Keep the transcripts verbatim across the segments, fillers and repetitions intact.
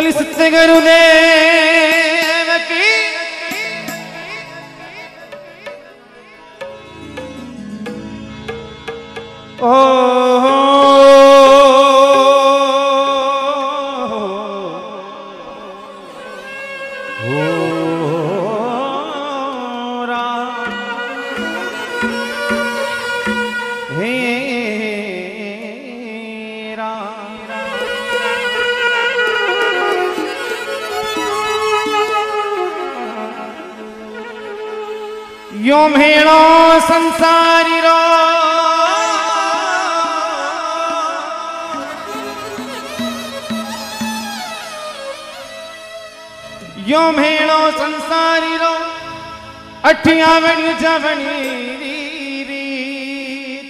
बोली सच्चे गुरुदेव की। ओ यो भेड़ो संसारी रो यो भेड़ो संसारी रो अठिया बनी जवनी रीत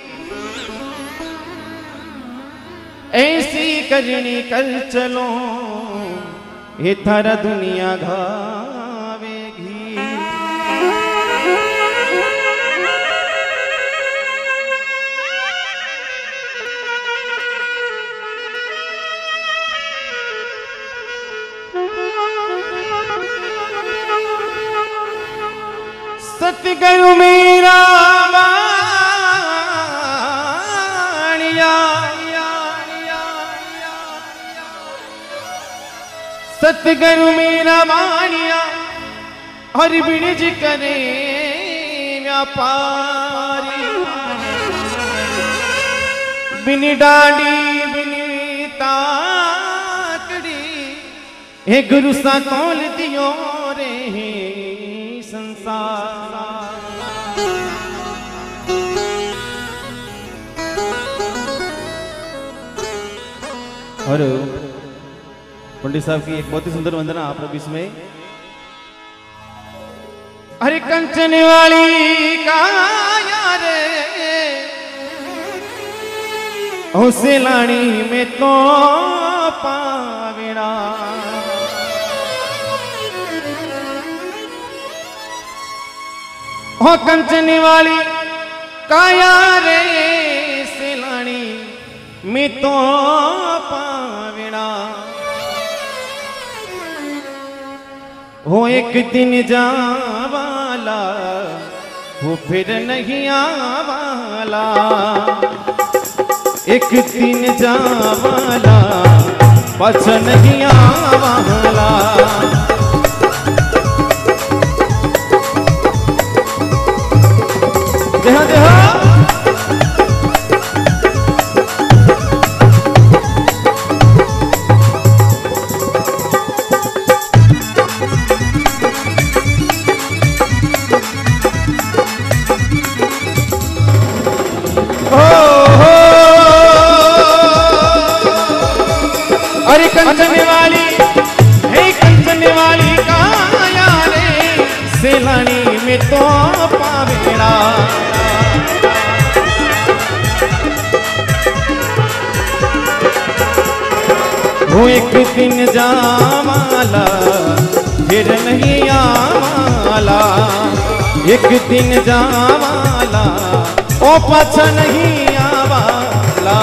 ऐसी करनी कर चलो ये थारा दुनिया घावेगी। सतगुरु मेरा मानिया सतगुरु मेरा मानिया और बिरज करे व्यापारी बिन डांडी बिन ताकड़ी हे गुरु सा तोल दियो रे संसार। और पंडित साहब की एक बहुत ही सुंदर वंदना आप लोग इसमें। अरे कंचन वाली का यार उसे लाड़ी में तो पाविना हो कंचन वाली काया रे सिलानी में तो पाविना हो एक दिन जावाला वो फिर नहीं आवाला एक दिन जावाला पछ नहीं आवाला। देहा देहा अरे कंचन वाली हे कंचन वाली काया रे सेलानी में तो पावेड़ा वो एक दिन जावाला फिर नहीं आवाला एक दिन जावाला ओ पाछा नहीं आवाला।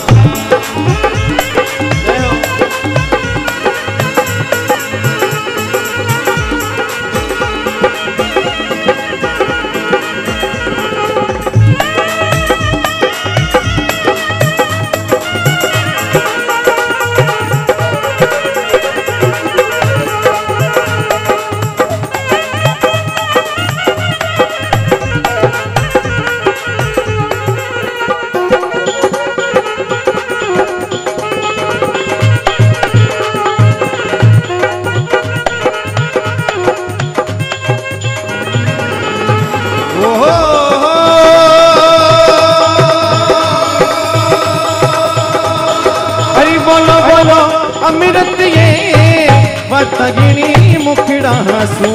अमृत ये वतगिनी मुखड़ा सू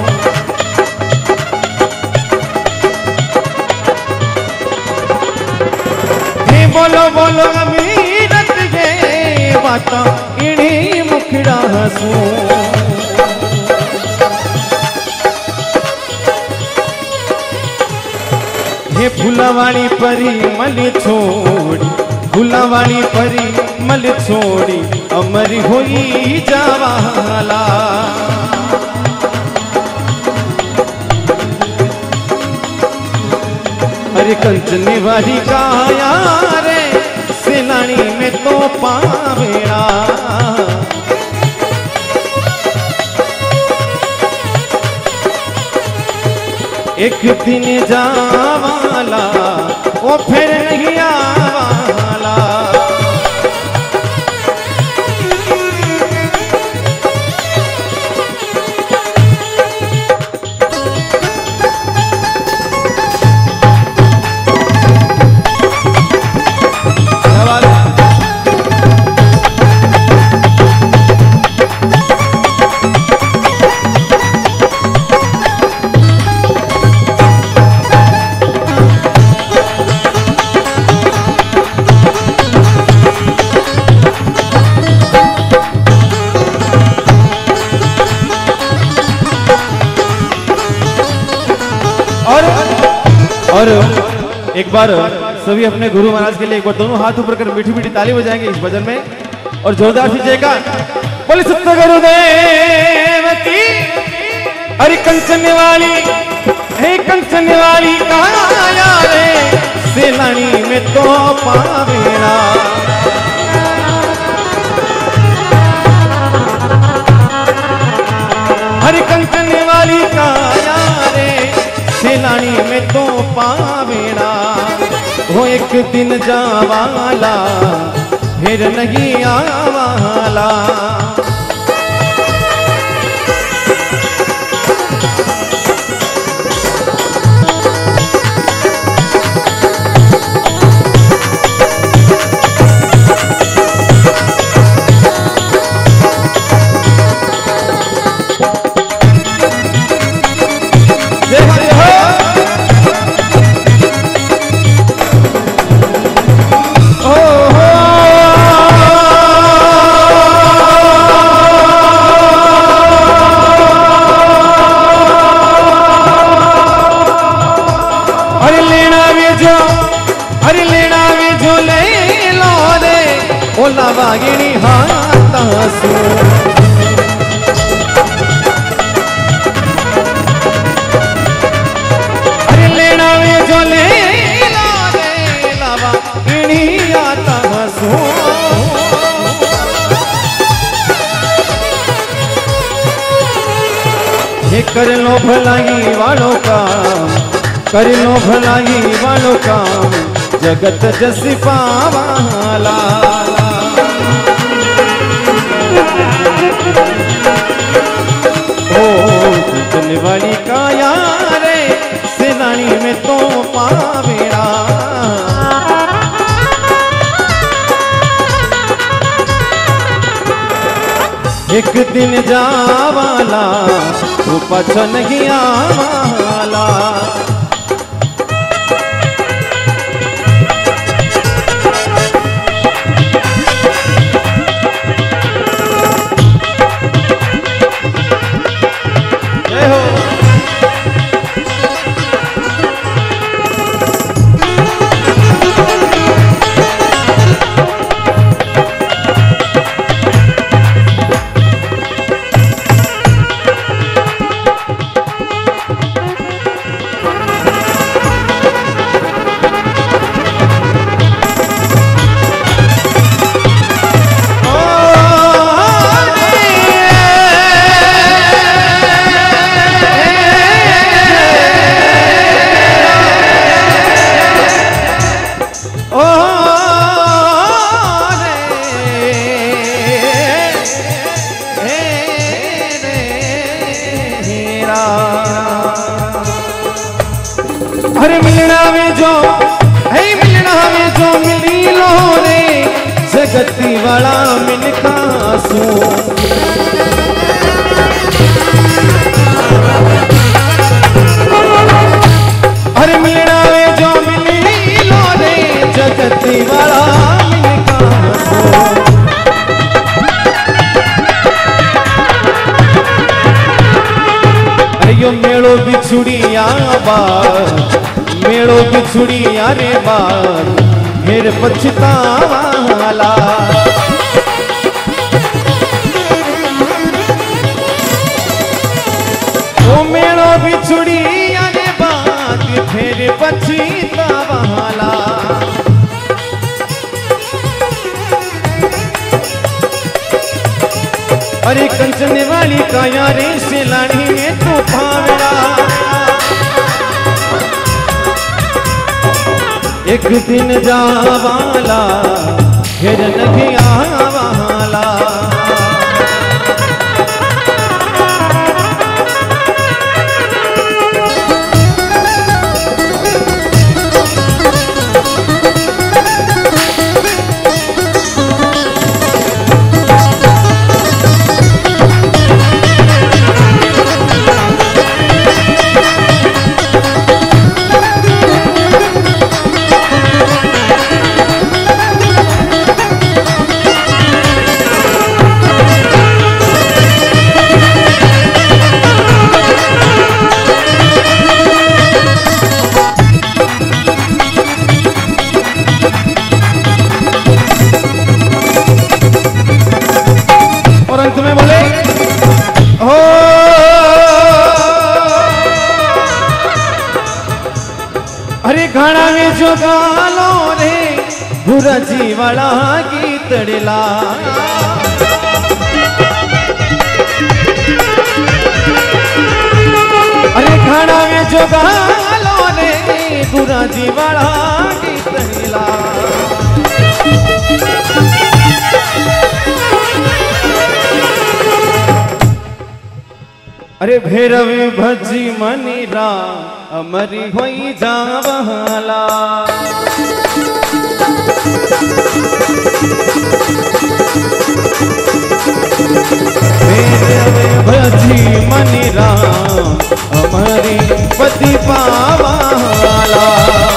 हे बोलो बोलो अमृत ये वतगिनी मुखड़ा सू हे फूलवाड़ी परी मल छोड़ी फूलवाड़ी परी मल छोड़ी अमरी होई जावाला। अरे कंचनी वाली काया रे सेनानी में तो पावेड़ा। एक दिन जावाला वो फिर नहीं आवाला। और एक बार सभी अपने गुरु महाराज के लिए एक बार दोनों हाथ ऊपर कर मीठी मीठी ताली बजाएंगे इस भजन में और जोरदार से जयकार। बोले सत्य गुरुदेव की। अरे कंचन वाली हे कंचन वाली काया रे सेनानी में तो पावेना। हरे कंचन वाली काया रे सेनानी में तो पावेड़ा। वो एक दिन जावाला फिर नहीं आवाला। वागिनी हातासु अरे लेना वे जो ले ला रे लावा इनी हातासु। ये कर लो भलाई वालों का कर लो भलाई वालों का जगत जसी पावाला। कंचन वाली काया रे सेनानी में तो पावेड़ा। एक दिन जावाला वो पाछो नहीं आवाला। अरे मिलना में जो है मिलना में जो मिली लो रे जगती वाला मिलका सो। अरे मिलना में जो मिली लो रे जगती वाला मिलका सो। अरे यो मेड़ो बिछुड़िया बार मेड़ो बिछुड़िया रे बार फिर पछतावाला। बिछुड़ी आने बाद फिर पछतावाला। अरे कंचन वाली काया रे से लाड़ी में तू पावड़ा। एक दिन जावाला फिर नहीं आवाला। घड़ा में जो गालो रे गुरजी वाला गीतड़ला। अरे घड़ा में जो गालो रे गुरजी वाला गीतड़ला। अरे भैरव भजी मनीरा अमरी होई जावला। भैरव भजी मनीरा अमरी पति पावाला।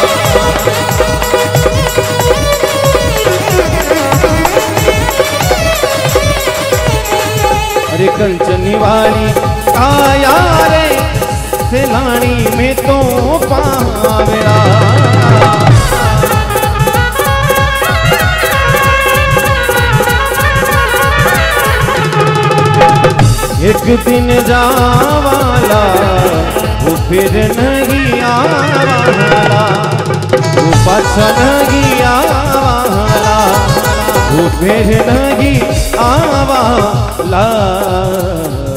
अरे कंचनी वाली आया रे सिलानी में तो पावड़ा। एक दिन जावाला वो फिर नहीं आवाला। वो पाछा नहीं आवाला वो फिर नहीं आवाला।